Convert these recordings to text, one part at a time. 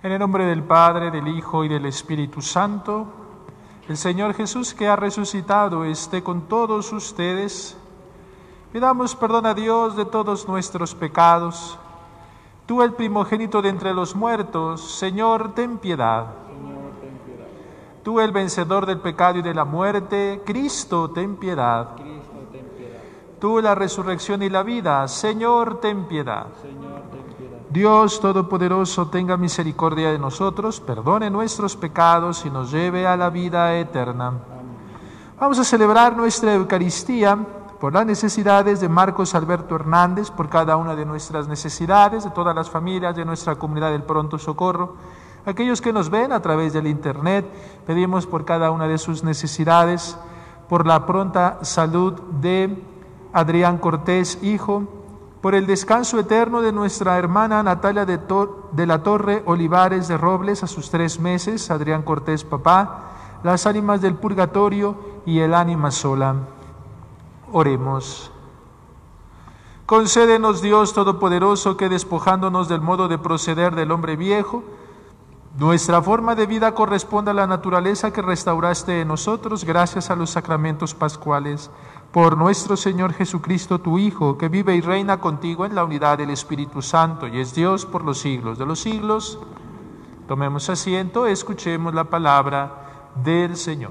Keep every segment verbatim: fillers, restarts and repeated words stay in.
En el nombre del Padre, del Hijo y del Espíritu Santo, el Señor Jesús que ha resucitado esté con todos ustedes. Pidamos perdón a Dios de todos nuestros pecados. Tú, el primogénito de entre los muertos, Señor, ten piedad. Señor, ten piedad. Tú, el vencedor del pecado y de la muerte, Cristo, ten piedad. Cristo, ten piedad. Tú, la resurrección y la vida, Señor, ten piedad. Señor, ten piedad. Dios Todopoderoso, tenga misericordia de nosotros, perdone nuestros pecados y nos lleve a la vida eterna. Amén. Vamos a celebrar nuestra Eucaristía por las necesidades de Marcos Alberto Hernández, por cada una de nuestras necesidades, de todas las familias de nuestra comunidad del Pronto Socorro. Aquellos que nos ven a través del Internet, pedimos por cada una de sus necesidades, por la pronta salud de Adrián Cortés, hijo, por el descanso eterno de nuestra hermana Natalia de, Tor de la Torre Olivares de Robles a sus tres meses, Adrián Cortés, papá, las ánimas del purgatorio y el ánima sola. Oremos. Concédenos, Dios Todopoderoso, que despojándonos del modo de proceder del hombre viejo, nuestra forma de vida corresponda a la naturaleza que restauraste en nosotros gracias a los sacramentos pascuales. Por nuestro Señor Jesucristo, tu Hijo, que vive y reina contigo en la unidad del Espíritu Santo y es Dios por los siglos de los siglos. Tomemos asiento, escuchemos la palabra del Señor.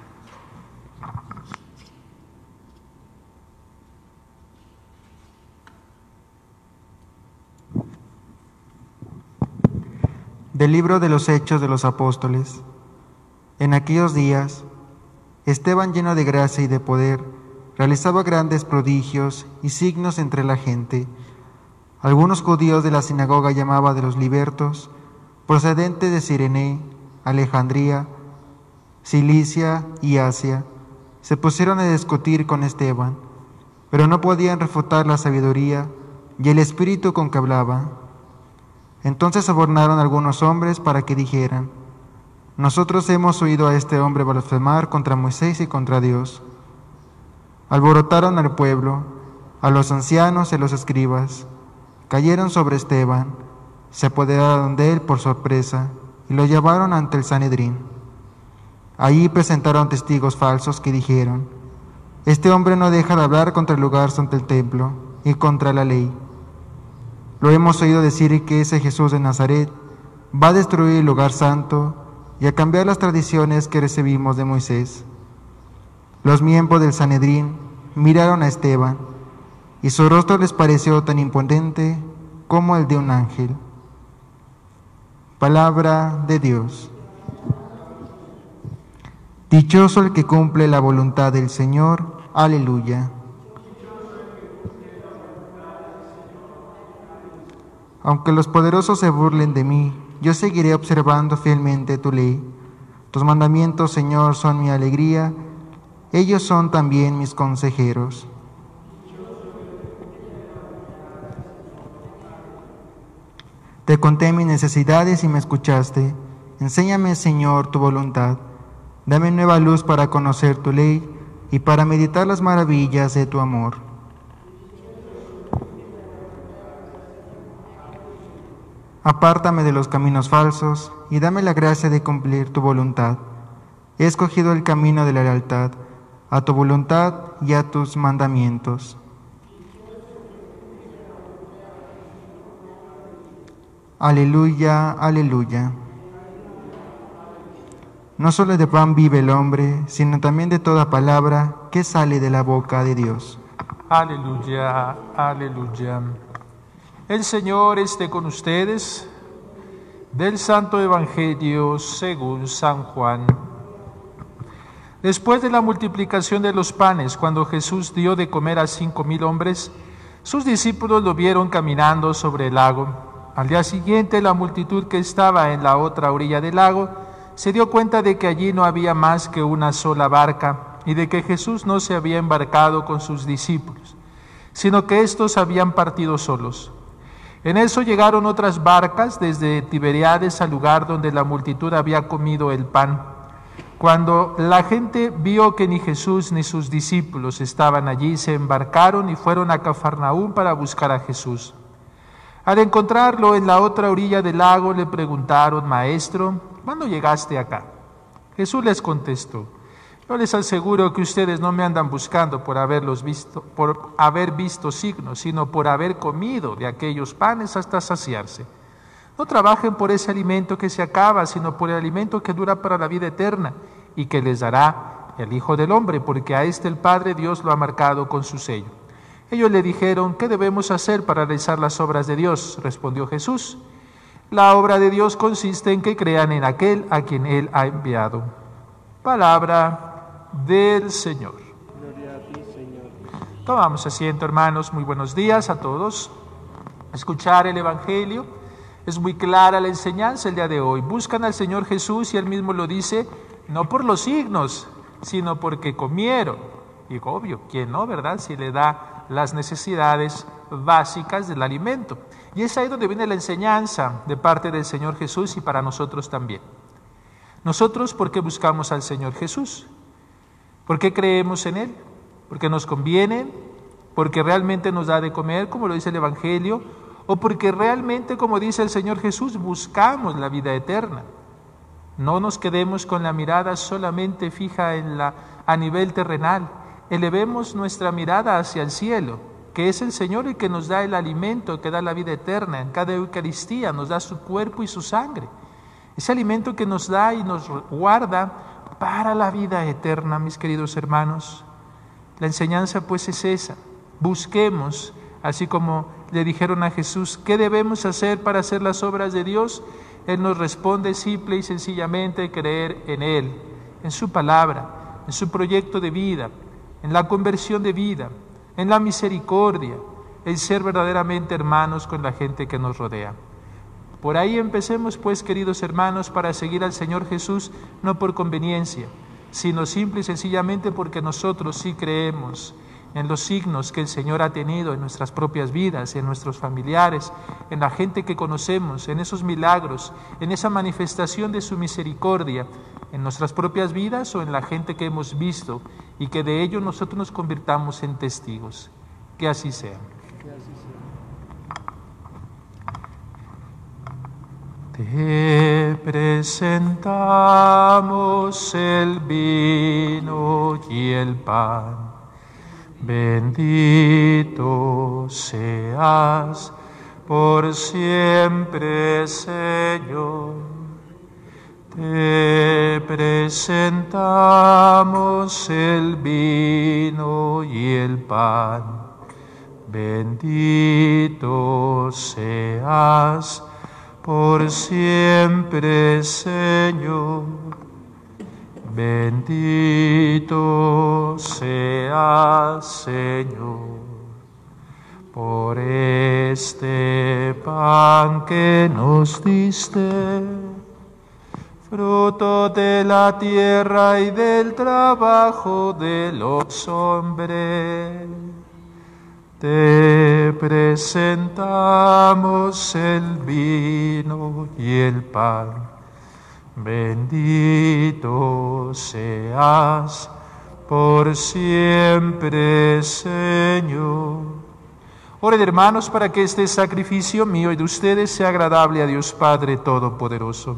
Del libro de los Hechos de los Apóstoles. En aquellos días, Esteban, lleno de gracia y de poder, realizaba grandes prodigios y signos entre la gente. Algunos judíos de la sinagoga llamada de los libertos, procedentes de Cirene, Alejandría, Cilicia y Asia, se pusieron a discutir con Esteban, pero no podían refutar la sabiduría y el espíritu con que hablaba. Entonces sobornaron a algunos hombres para que dijeran: nosotros hemos oído a este hombre blasfemar contra Moisés y contra Dios. Alborotaron al pueblo, a los ancianos y a los escribas, cayeron sobre Esteban, se apoderaron de él por sorpresa y lo llevaron ante el Sanedrín. Allí presentaron testigos falsos que dijeron: este hombre no deja de hablar contra el lugar santo del templo y contra la ley. Lo hemos oído decir que ese Jesús de Nazaret va a destruir el lugar santo y a cambiar las tradiciones que recibimos de Moisés. Los miembros del Sanedrín miraron a Esteban y su rostro les pareció tan imponente como el de un ángel. Palabra de Dios. Dichoso el que cumple la voluntad del Señor. Aleluya. Aunque los poderosos se burlen de mí, yo seguiré observando fielmente tu ley. Tus mandamientos, Señor, son mi alegría, ellos son también mis consejeros. Te conté mis necesidades y me escuchaste. Enséñame, Señor, tu voluntad. Dame nueva luz para conocer tu ley y para meditar las maravillas de tu amor. Apártame de los caminos falsos y dame la gracia de cumplir tu voluntad. He escogido el camino de la lealtad, a tu voluntad y a tus mandamientos. Aleluya, aleluya. No solo de pan vive el hombre, sino también de toda palabra que sale de la boca de Dios. Aleluya, aleluya. El Señor esté con ustedes. Del Santo Evangelio según San Juan. Después de la multiplicación de los panes, cuando Jesús dio de comer a cinco mil hombres, sus discípulos lo vieron caminando sobre el lago. Al día siguiente, la multitud que estaba en la otra orilla del lago se dio cuenta de que allí no había más que una sola barca y de que Jesús no se había embarcado con sus discípulos, sino que éstos habían partido solos. En eso llegaron otras barcas desde Tiberíades al lugar donde la multitud había comido el pan. Cuando la gente vio que ni Jesús ni sus discípulos estaban allí, se embarcaron y fueron a Cafarnaúm para buscar a Jesús. Al encontrarlo en la otra orilla del lago, le preguntaron: Maestro, ¿cuándo llegaste acá? Jesús les contestó: Yo les aseguro que ustedes no me andan buscando por haberlos visto, por haber visto signos, sino por haber comido de aquellos panes hasta saciarse. No trabajen por ese alimento que se acaba, sino por el alimento que dura para la vida eterna y que les dará el Hijo del Hombre, porque a este el Padre Dios lo ha marcado con su sello. Ellos le dijeron: ¿Qué debemos hacer para realizar las obras de Dios? Respondió Jesús: La obra de Dios consiste en que crean en aquel a quien Él ha enviado. Palabra del Señor. Gloria a ti, Señor. Tomamos asiento, hermanos. Muy buenos días a todos. Escuchar el Evangelio. Es muy clara la enseñanza el día de hoy. Buscan al Señor Jesús y Él mismo lo dice, no por los signos, sino porque comieron. Y obvio, ¿quién no, verdad? Si le da las necesidades básicas del alimento. Y es ahí donde viene la enseñanza de parte del Señor Jesús y para nosotros también. Nosotros, ¿por qué buscamos al Señor Jesús? ¿Por qué creemos en Él? ¿Porque nos conviene? ¿Porque realmente nos da de comer, como lo dice el Evangelio? ¿O porque realmente, como dice el Señor Jesús, buscamos la vida eterna? No nos quedemos con la mirada solamente fija en la, a nivel terrenal. Elevemos nuestra mirada hacia el cielo, que es el Señor el que nos da el alimento, que da la vida eterna. En cada Eucaristía nos da su cuerpo y su sangre. Ese alimento que nos da y nos guarda para la vida eterna, mis queridos hermanos. La enseñanza pues es esa. Busquemos, así como le dijeron a Jesús, ¿qué debemos hacer para hacer las obras de Dios? Él nos responde simple y sencillamente: creer en Él, en su palabra, en su proyecto de vida, en la conversión de vida, en la misericordia, en ser verdaderamente hermanos con la gente que nos rodea. Por ahí empecemos pues, queridos hermanos, para seguir al Señor Jesús, no por conveniencia, sino simple y sencillamente porque nosotros sí creemos en los signos que el Señor ha tenido en nuestras propias vidas, en nuestros familiares, en la gente que conocemos, en esos milagros, en esa manifestación de su misericordia, en nuestras propias vidas o en la gente que hemos visto, y que de ello nosotros nos convirtamos en testigos. Que así sea. Que así sea. Te presentamos el vino y el pan. Bendito seas por siempre, Señor. Te presentamos el vino y el pan. Bendito seas por siempre, Señor. Bendito seas, Señor, por este pan que nos diste, fruto de la tierra y del trabajo de los hombres. Te presentamos el vino y el pan. Bendito seas por siempre, Señor. Oren, hermanos, para que este sacrificio mío y de ustedes sea agradable a Dios Padre Todopoderoso.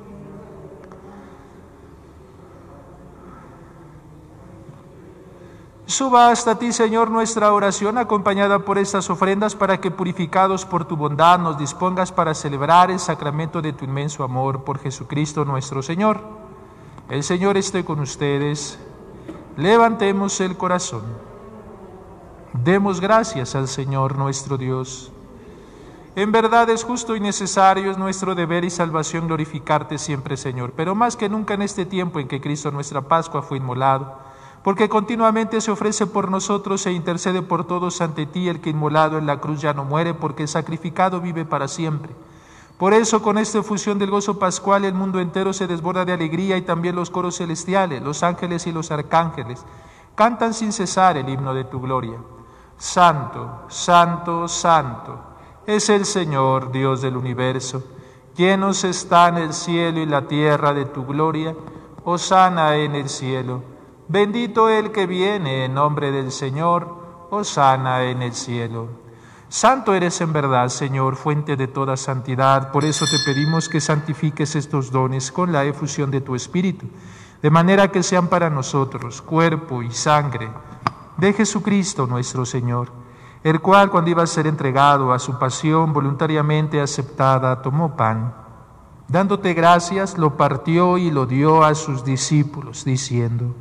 Suba hasta ti, Señor, nuestra oración, acompañada por estas ofrendas, para que, purificados por tu bondad, nos dispongas para celebrar el sacramento de tu inmenso amor por Jesucristo nuestro Señor. El Señor esté con ustedes. Levantemos el corazón. Demos gracias al Señor nuestro Dios. En verdad es justo y necesario, es nuestro deber y salvación glorificarte siempre, Señor, pero más que nunca en este tiempo en que Cristo nuestra Pascua fue inmolado, porque continuamente se ofrece por nosotros e intercede por todos ante ti, el que inmolado en la cruz ya no muere, porque el sacrificado vive para siempre. Por eso, con esta efusión del gozo pascual, el mundo entero se desborda de alegría, y también los coros celestiales, los ángeles y los arcángeles cantan sin cesar el himno de tu gloria. Santo, santo, santo, es el Señor, Dios del universo. Llenos están el cielo y la tierra de tu gloria. Hosana en el cielo. Bendito el que viene en nombre del Señor, hosana en el cielo. Santo eres en verdad, Señor, fuente de toda santidad. Por eso te pedimos que santifiques estos dones con la efusión de tu Espíritu, de manera que sean para nosotros cuerpo y sangre de Jesucristo nuestro Señor, el cual, cuando iba a ser entregado a su pasión voluntariamente aceptada, tomó pan. Dándote gracias, lo partió y lo dio a sus discípulos, diciendo: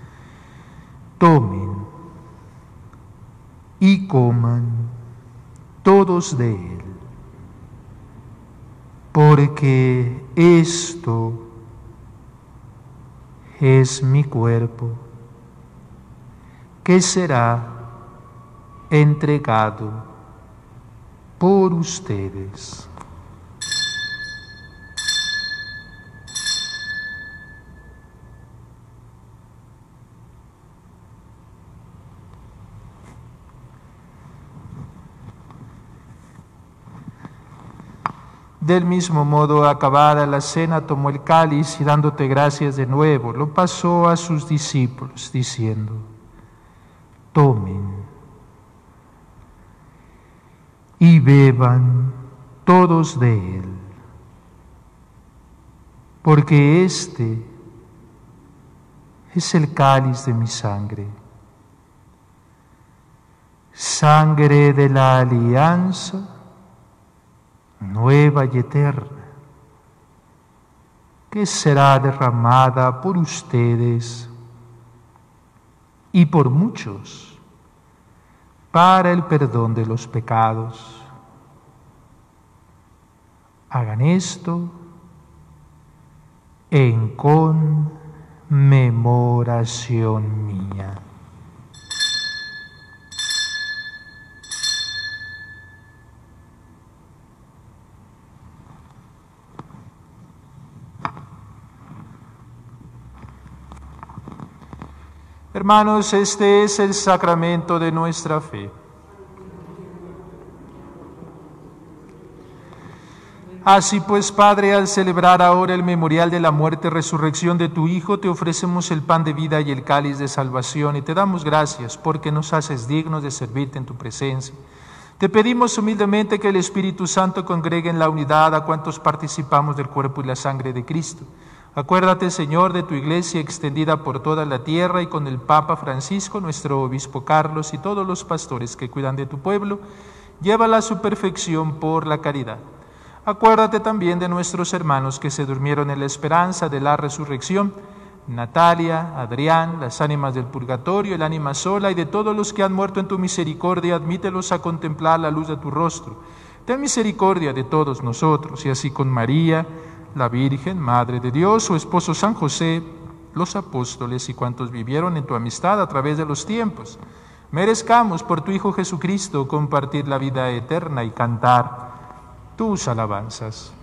tomen y coman todos de él, porque esto es mi cuerpo, que será entregado por ustedes. Del mismo modo, acabada la cena, tomó el cáliz y, dándote gracias de nuevo, lo pasó a sus discípulos, diciendo: tomen y beban todos de él, porque este es el cáliz de mi sangre, sangre de la alianza nueva y eterna, que será derramada por ustedes y por muchos para el perdón de los pecados. Hagan esto en conmemoración mía. Hermanos, este es el sacramento de nuestra fe. Así pues, Padre, al celebrar ahora el memorial de la muerte y resurrección de tu Hijo, te ofrecemos el pan de vida y el cáliz de salvación, y te damos gracias porque nos haces dignos de servirte en tu presencia. Te pedimos humildemente que el Espíritu Santo congregue en la unidad a cuantos participamos del cuerpo y la sangre de Cristo. Acuérdate, Señor, de tu Iglesia extendida por toda la tierra, y con el Papa Francisco, nuestro Obispo Carlos, y todos los pastores que cuidan de tu pueblo, llévala a su perfección por la caridad. Acuérdate también de nuestros hermanos que se durmieron en la esperanza de la resurrección, Natalia, Adrián, las ánimas del purgatorio, el ánima sola, y de todos los que han muerto en tu misericordia, admítelos a contemplar la luz de tu rostro. Ten misericordia de todos nosotros, y así con María, la Virgen, Madre de Dios, su esposo San José, los apóstoles y cuantos vivieron en tu amistad a través de los tiempos, merezcamos por tu Hijo Jesucristo compartir la vida eterna y cantar tus alabanzas.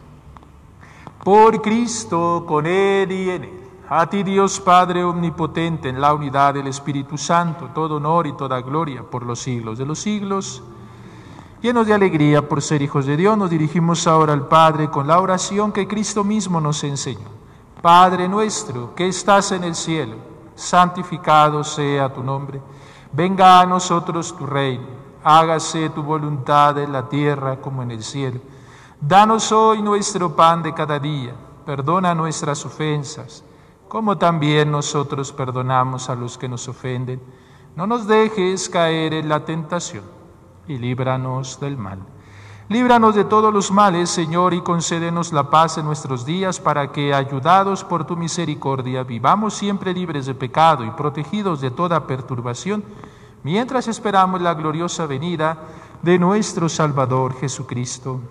Por Cristo, con Él y en Él, a ti Dios Padre omnipotente, en la unidad del Espíritu Santo, todo honor y toda gloria por los siglos de los siglos. Llenos de alegría por ser hijos de Dios, nos dirigimos ahora al Padre con la oración que Cristo mismo nos enseñó. Padre nuestro, que estás en el cielo, santificado sea tu nombre. Venga a nosotros tu reino, hágase tu voluntad en la tierra como en el cielo. Danos hoy nuestro pan de cada día, perdona nuestras ofensas, como también nosotros perdonamos a los que nos ofenden. No nos dejes caer en la tentación, y líbranos del mal. Líbranos de todos los males, Señor, y concédenos la paz en nuestros días, para que, ayudados por tu misericordia, vivamos siempre libres de pecado y protegidos de toda perturbación, mientras esperamos la gloriosa venida de nuestro Salvador Jesucristo.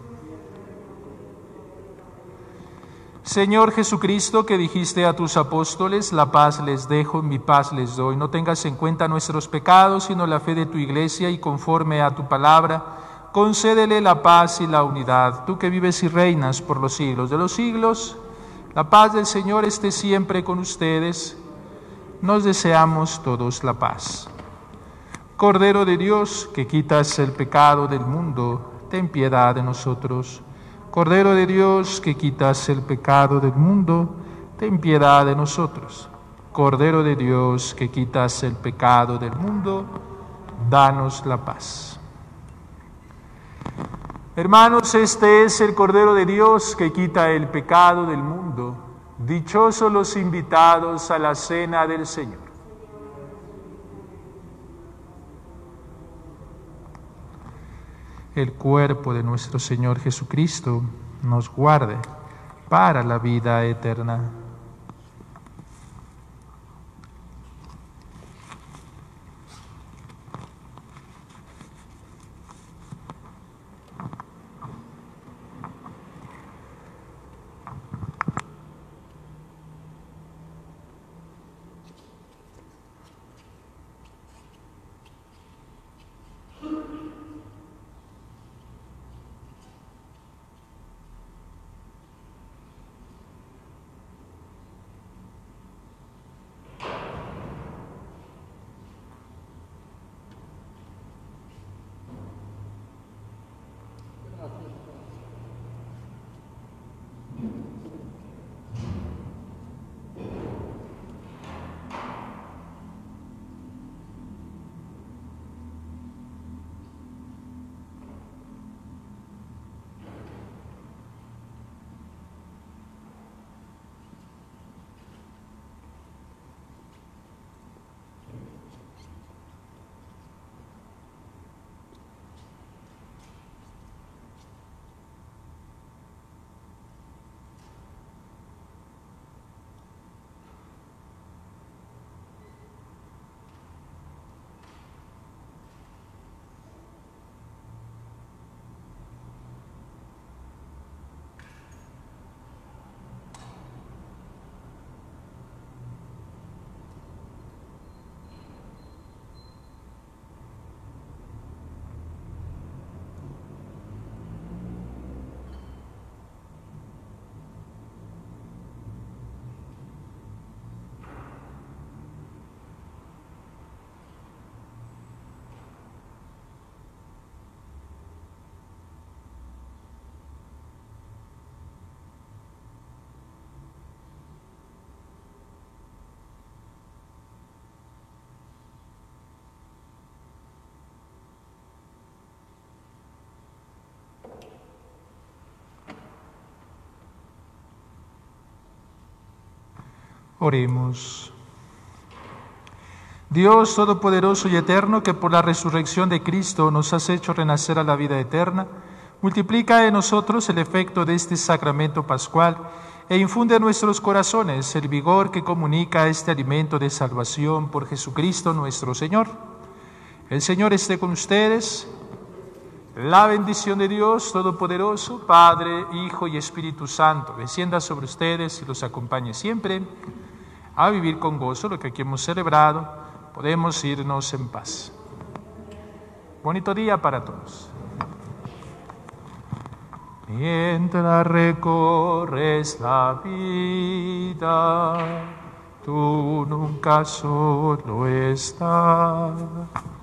Señor Jesucristo, que dijiste a tus apóstoles: la paz les dejo, mi paz les doy. No tengas en cuenta nuestros pecados, sino la fe de tu Iglesia, y conforme a tu palabra, concédele la paz y la unidad. Tú que vives y reinas por los siglos de los siglos, la paz del Señor esté siempre con ustedes. Nos deseamos todos la paz. Cordero de Dios, que quitas el pecado del mundo, ten piedad de nosotros. Cordero de Dios, que quitas el pecado del mundo, ten piedad de nosotros. Cordero de Dios, que quitas el pecado del mundo, danos la paz. Hermanos, este es el Cordero de Dios que quita el pecado del mundo. Dichosos los invitados a la cena del Señor. El cuerpo de nuestro Señor Jesucristo nos guarde para la vida eterna. Oremos. Dios Todopoderoso y Eterno, que por la resurrección de Cristo nos has hecho renacer a la vida eterna, multiplica en nosotros el efecto de este sacramento pascual e infunde en nuestros corazones el vigor que comunica este alimento de salvación por Jesucristo nuestro Señor. El Señor esté con ustedes. La bendición de Dios Todopoderoso, Padre, Hijo y Espíritu Santo, descienda sobre ustedes y los acompañe siempre. A vivir con gozo lo que aquí hemos celebrado, podemos irnos en paz. Bonito día para todos. Mientras recorres la vida, tú nunca solo estás.